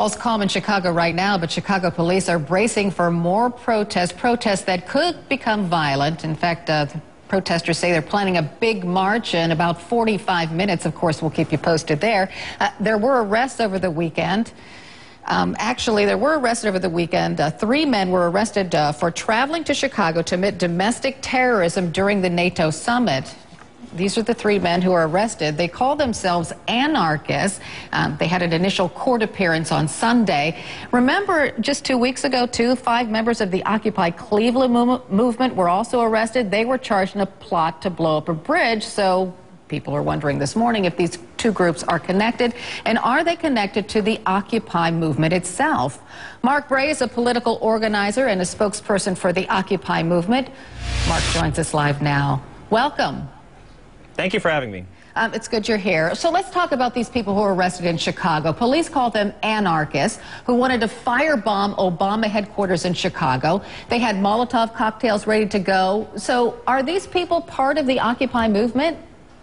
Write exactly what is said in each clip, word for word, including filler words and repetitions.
All's calm in Chicago right now, but Chicago police are bracing for more protests, protests that could become violent. In fact, uh, the protesters say they're planning a big march in about forty-five minutes. Of course, we'll keep you posted there. Uh, there were arrests over the weekend. Um, actually, there were arrested over the weekend. Uh, three men were arrested uh, for traveling to Chicago to commit domestic terrorism during the NATO summit. These are the three men who were arrested. They call themselves anarchists. Um, they had an initial court appearance on Sunday. Remember, just two weeks ago, too, five members of the Occupy Cleveland mov movement were also arrested. They were charged in a plot to blow up a bridge. So people are wondering this morning if these two groups are connected, and are they connected to the Occupy movement itself? Mark Bray is a political organizer and a spokesperson for the Occupy movement. Mark joins us live now. Welcome. Thank you for having me. Um, it's good you're here. So let's talk about these people who were arrested in Chicago. Police called them anarchists who wanted to firebomb Obama headquarters in Chicago. They had Molotov cocktails ready to go. So are these people part of the Occupy movement?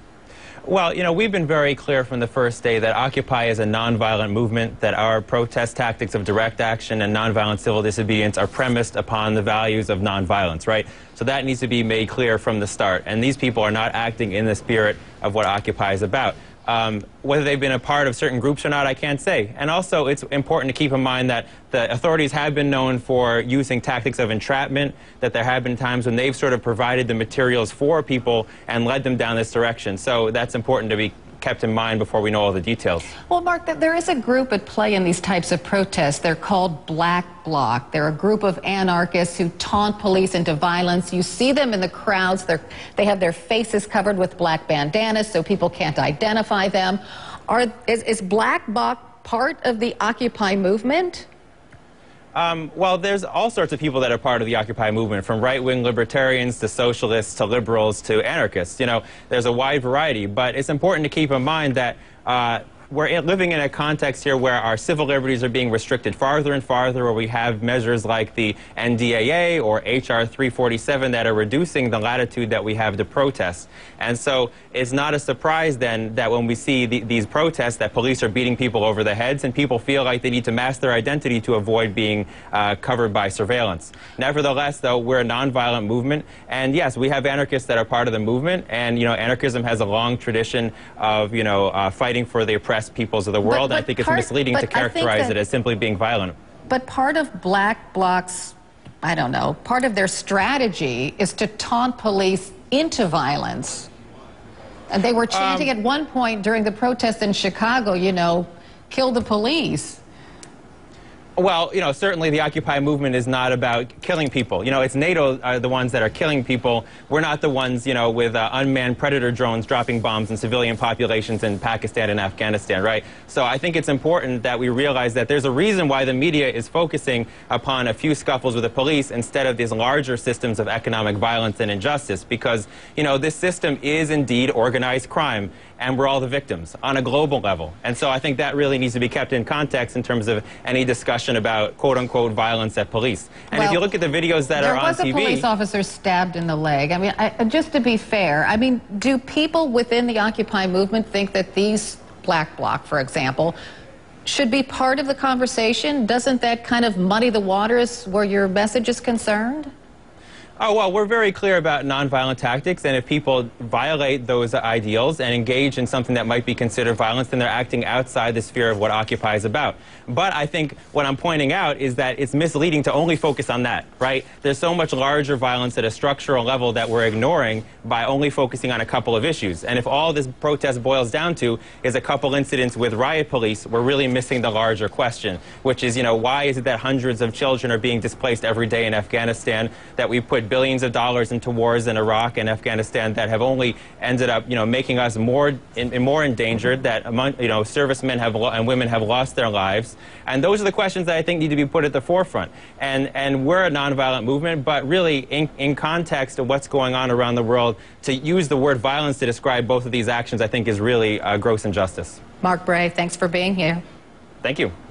Well, you know, we've been very clear from the first day that Occupy is a nonviolent movement, that our protest tactics of direct action and nonviolent civil disobedience are premised upon the values of nonviolence, right? So that needs to be made clear from the start. And these people are not acting in the spirit of what Occupy is about. Um, whether they've been a part of certain groups or not, I can't say. And also, it's important to keep in mind that the authorities have been known for using tactics of entrapment, that there have been times when they've sort of provided the materials for people and led them down this direction. So that's important to be kept in mind before we know all the details. Well, Mark, there is a group at play in these types of protests. They're called Black Bloc. They're a group of anarchists who taunt police into violence. You see them in the crowds. They're, they have their faces covered with black bandanas so people can't identify them. Are, is, is Black Bloc part of the Occupy movement? Um, well, there's all sorts of people that are part of the Occupy movement, from right-wing libertarians to socialists to liberals to anarchists. You know, there's a wide variety, but it's important to keep in mind that uh, we're living in a context here where our civil liberties are being restricted farther and farther, where we have measures like the N D A A or H R three forty-seven that are reducing the latitude that we have to protest. And so it's not a surprise then that when we see the, these protests that police are beating people over the heads and people feel like they need to mask their identity to avoid being uh, covered by surveillance. Nevertheless, though, we're a nonviolent movement, and yes, we have anarchists that are part of the movement, and you know, anarchism has a long tradition of you know uh, fighting for the oppressed peoples of the world, but, but and I think part, it's misleading to characterize that, it as simply being violent. But part of Black Bloc's, I don't know, part of their strategy is to taunt police into violence. And they were chanting um, at one point during the protest in Chicago, you know, kill the police. Well, you know, certainly the Occupy movement is not about killing people. You know, it's NATO are the ones that are killing people. We're not the ones, you know, with uh, unmanned predator drones dropping bombs in civilian populations in Pakistan and Afghanistan, right? So I think it's important that we realize that there's a reason why the media is focusing upon a few scuffles with the police instead of these larger systems of economic violence and injustice, because, you know, this system is indeed organized crime, and we're all the victims on a global level. And so I think that really needs to be kept in context in terms of any discussion about quote-unquote violence at police. And well, if you look at the videos that are on T V... There was a police officer stabbed in the leg. I mean, I, just to be fair, I mean, do people within the Occupy movement think that these Black Bloc, for example, should be part of the conversation? Doesn't that kind of muddy the waters where your message is concerned? Oh, well, we're very clear about nonviolent tactics, and if people violate those ideals and engage in something that might be considered violence, then they're acting outside the sphere of what Occupy is about. But I think what I'm pointing out is that it's misleading to only focus on that, right? There's so much larger violence at a structural level that we're ignoring by only focusing on a couple of issues. And if all this protest boils down to is a couple incidents with riot police, we're really missing the larger question, which is, you know, why is it that hundreds of children are being displaced every day in Afghanistan, that we put billions of dollars into wars in Iraq and Afghanistan that have only ended up, you know, making us more in, more endangered, that among, you know, servicemen have and women have lost their lives. And those are the questions that I think need to be put at the forefront. And and we're a nonviolent movement, but really in, in context of what's going on around the world, to use the word violence to describe both of these actions, I think is really a gross injustice. Mark Bray, thanks for being here. Thank you.